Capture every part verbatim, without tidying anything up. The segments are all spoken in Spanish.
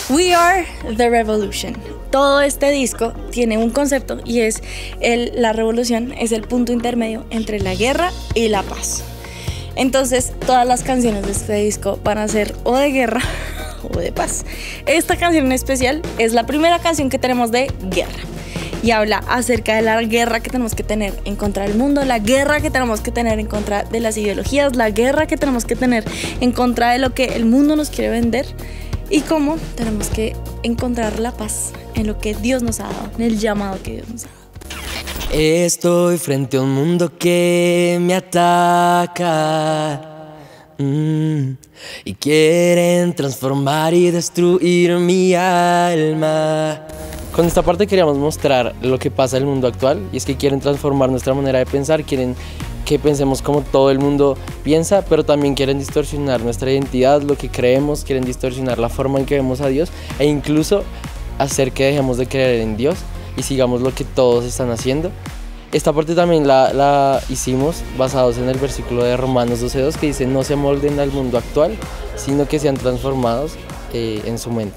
We are the revolution. Todo este disco tiene un concepto y es el, la revolución es el punto intermedio entre la guerra y la paz. Entonces todas las canciones de este disco van a ser o de guerra o de paz. Esta canción en especial es la primera canción que tenemos de guerra y habla acerca de la guerra que tenemos que tener en contra del mundo, la guerra que tenemos que tener en contra de las ideologías, la guerra que tenemos que tener en contra de lo que el mundo nos quiere vender. Y cómo tenemos que encontrar la paz en lo que Dios nos ha dado, en el llamado que Dios nos ha dado. Estoy frente a un mundo que me ataca mm, y quieren transformar y destruir mi alma. Con esta parte queríamos mostrar lo que pasa en el mundo actual, y es que quieren transformar nuestra manera de pensar, quieren que pensemos como todo el mundo piensa, pero también quieren distorsionar nuestra identidad, lo que creemos, quieren distorsionar la forma en que vemos a Dios e incluso hacer que dejemos de creer en Dios y sigamos lo que todos están haciendo. Esta parte también la, la hicimos basados en el versículo de Romanos doce dos que dice: no se amolden al mundo actual, sino que sean transformados eh, en su mente.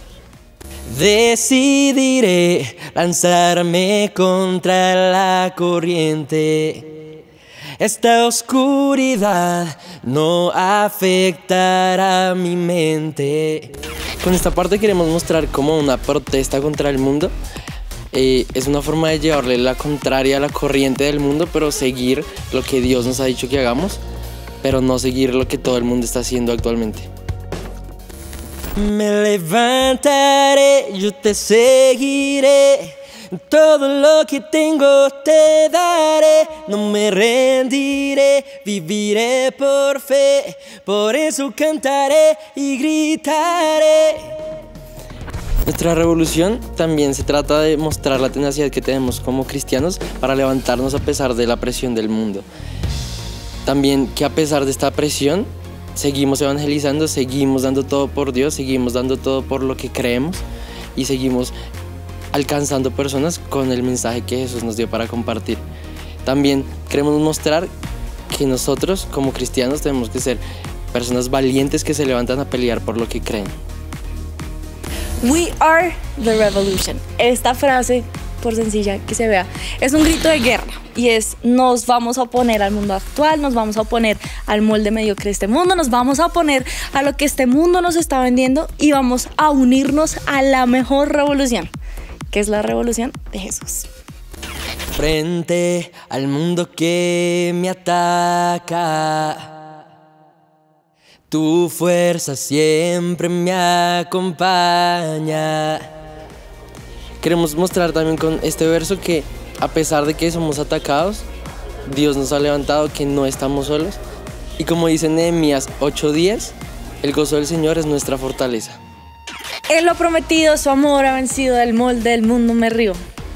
Decidiré lanzarme contra la corriente. Esta oscuridad no afectará mi mente. Con esta parte queremos mostrar como una protesta contra el mundo. Eh, es una forma de llevarle la contraria a la corriente del mundo, pero seguir lo que Dios nos ha dicho que hagamos, pero no seguir lo que todo el mundo está haciendo actualmente. Me levantaré, yo te seguiré. Todo lo que tengo te daré, no me rendiré, viviré por fe, por eso cantaré y gritaré. Nuestra revolución también se trata de mostrar la tenacidad que tenemos como cristianos para levantarnos a pesar de la presión del mundo. También que a pesar de esta presión seguimos evangelizando, seguimos dando todo por Dios, seguimos dando todo por lo que creemos y seguimos alcanzando personas con el mensaje que Jesús nos dio para compartir. También queremos mostrar que nosotros como cristianos tenemos que ser personas valientes que se levantan a pelear por lo que creen. We are the revolution. Esta frase, por sencilla que se vea, es un grito de guerra y es: nos vamos a oponer al mundo actual, nos vamos a oponer al molde mediocre de este mundo, nos vamos a oponer a lo que este mundo nos está vendiendo y vamos a unirnos a la mejor revolución, que es la revolución de Jesús. Frente al mundo que me ataca, tu fuerza siempre me acompaña. Queremos mostrar también con este verso que a pesar de que somos atacados, Dios nos ha levantado, que no estamos solos. Y como dice Nehemías ocho diez, el gozo del Señor es nuestra fortaleza. En lo prometido, su amor ha vencido el molde del mundo, me río.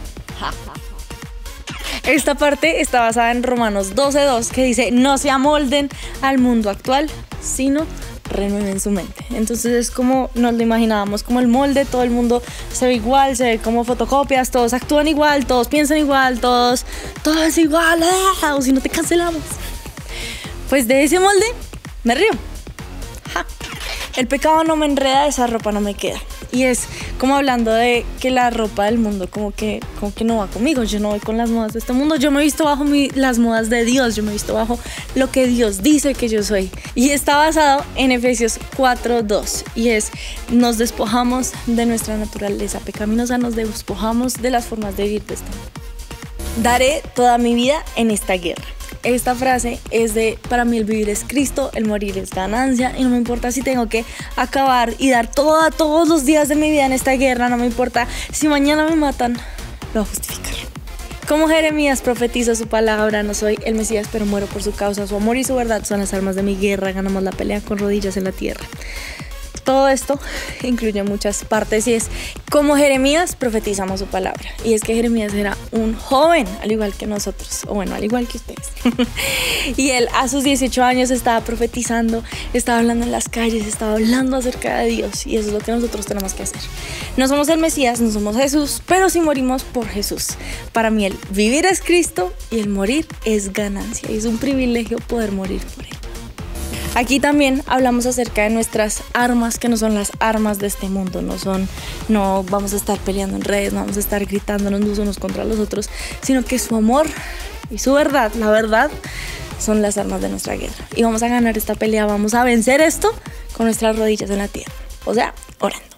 Esta parte está basada en Romanos doce dos, que dice: no se amolden al mundo actual, sino renueven su mente. Entonces es como nos lo imaginábamos, como el molde, todo el mundo se ve igual, se ve como fotocopias, todos actúan igual, todos piensan igual, todos, todo es igual, ¡ah! O si no te cancelamos. Pues de ese molde me río. ¡Ja! El pecado no me enreda, esa ropa no me queda. Y es como hablando de que la ropa del mundo como que, como que no va conmigo. Yo no voy con las modas de este mundo. Yo me he visto bajo mi, las modas de Dios. Yo me he visto bajo lo que Dios dice que yo soy. Y está basado en Efesios cuatro dos. Y es: nos despojamos de nuestra naturaleza pecaminosa, nos despojamos de las formas de vivir de este mundo. Daré toda mi vida en esta guerra. Esta frase es de: para mí el vivir es Cristo, el morir es ganancia, y no me importa si tengo que acabar y dar toda, todos los días de mi vida en esta guerra, no me importa si mañana me matan, lo voy a justificar. Como Jeremías profetiza su palabra: no soy el Mesías, pero muero por su causa, su amor y su verdad son las armas de mi guerra, ganamos la pelea con rodillas en la tierra. Todo esto incluye muchas partes y es como Jeremías profetizamos su palabra. Y es que Jeremías era un joven, al igual que nosotros, o bueno, al igual que ustedes. Y él a sus dieciocho años estaba profetizando, estaba hablando en las calles, estaba hablando acerca de Dios. Y eso es lo que nosotros tenemos que hacer. No somos el Mesías, no somos Jesús, pero sí morimos por Jesús. Para mí el vivir es Cristo y el morir es ganancia. Y es un privilegio poder morir por él. Aquí también hablamos acerca de nuestras armas, que no son las armas de este mundo, no son, no vamos a estar peleando en redes, no vamos a estar gritándonos los unos contra los otros, sino que su amor y su verdad, la verdad, son las armas de nuestra guerra. Y vamos a ganar esta pelea, vamos a vencer esto con nuestras rodillas en la tierra, o sea, orando.